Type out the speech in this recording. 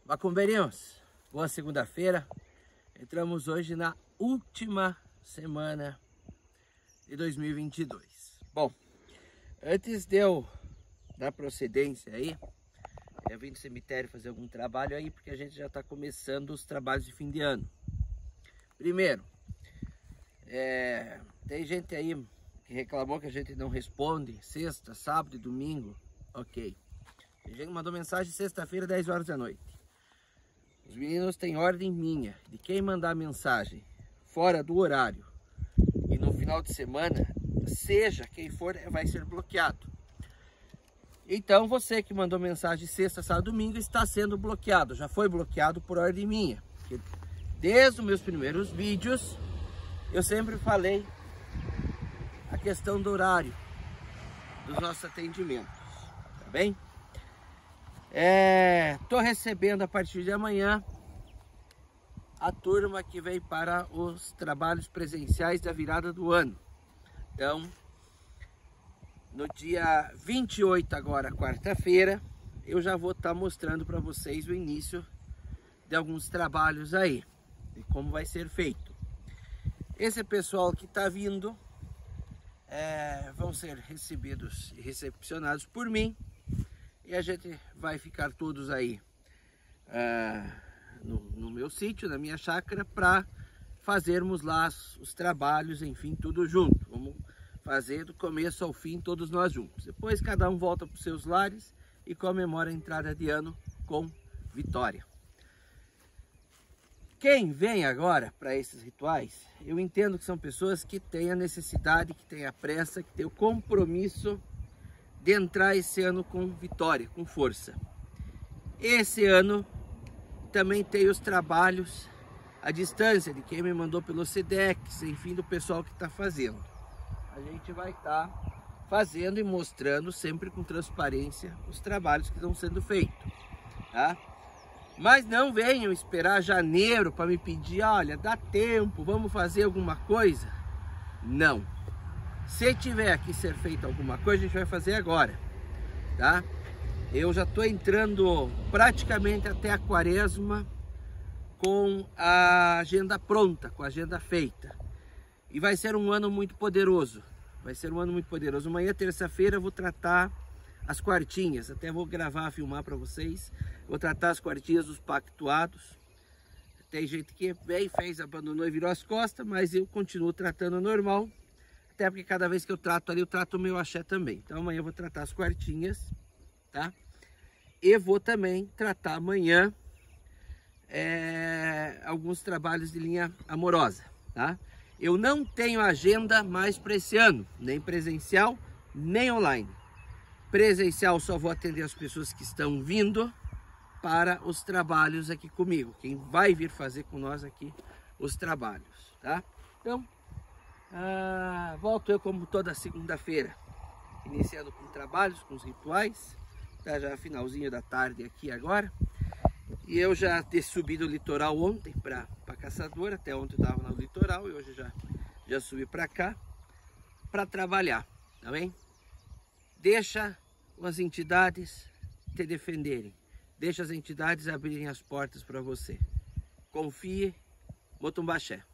Macumbeirinhos, boa segunda-feira. Entramos hoje na última semana de 2022. Bom, antes de eu dar procedência aí, eu vim do cemitério fazer algum trabalho aí, porque a gente já está começando os trabalhos de fim de ano. Primeiro, tem gente aí que reclamou que a gente não responde sexta, sábado e domingo. Ok. Tem gente que mandou mensagem sexta-feira, 10 horas da noite. Os meninos têm ordem minha de quem mandar mensagem fora do horário e no final de semana, seja quem for, vai ser bloqueado. Então você que mandou mensagem sexta, sábado, domingo está sendo bloqueado. Já foi bloqueado por ordem minha. Porque desde os meus primeiros vídeos eu sempre falei a questão do horário dos nossos atendimentos, tá bem? Tô recebendo a partir de amanhã a turma que vem para os trabalhos presenciais da virada do ano. Então, no dia 28 agora, quarta-feira, eu já vou estar mostrando para vocês o início de alguns trabalhos aí, e como vai ser feito. Esse pessoal que está vindo vão ser recebidos e recepcionados por mim. E a gente vai ficar todos aí no meu sítio, na minha chácara, para fazermos lá os trabalhos, enfim, tudo junto. Vamos fazer do começo ao fim, todos nós juntos. Depois cada um volta para os seus lares e comemora a entrada de ano com vitória. Quem vem agora para esses rituais, eu entendo que são pessoas que têm a necessidade, que têm a pressa, que têm o compromisso de entrar esse ano com vitória, com força. Esse ano também tem os trabalhos à distância de quem me mandou pelo Sedex, enfim, do pessoal que está fazendo. A gente vai estar fazendo e mostrando sempre com transparência os trabalhos que estão sendo feitos, tá? Mas não venham esperar janeiro para me pedir, olha, dá tempo, vamos fazer alguma coisa? Não. Se tiver que ser feita alguma coisa, a gente vai fazer agora, tá? Eu já estou entrando praticamente até a quaresma com a agenda pronta, com a agenda feita. E vai ser um ano muito poderoso. Vai ser um ano muito poderoso. Amanhã, terça-feira, eu vou tratar as quartinhas. Até vou gravar, filmar para vocês. Vou tratar as quartinhas dos pactuados. Tem gente que veio, fez, abandonou e virou as costas, mas eu continuo tratando normal. Até porque cada vez que eu trato ali, eu trato o meu axé também. Então amanhã eu vou tratar as quartinhas, tá? E vou também tratar amanhã alguns trabalhos de linha amorosa, tá? Eu não tenho agenda mais para esse ano, nem presencial, nem online. Presencial só vou atender as pessoas que estão vindo para os trabalhos aqui comigo. Quem vai vir fazer com nós aqui os trabalhos, tá? Então, volto eu como toda segunda-feira, iniciando com trabalhos, com os rituais. Tá já finalzinho da tarde aqui agora. E eu já subi do litoral ontem para Caçadora, até ontem eu estava no litoral e hoje já subi para cá para trabalhar, tá bem? Deixa as entidades te defenderem, deixa as entidades abrirem as portas para você. Confie, Motumbaxé.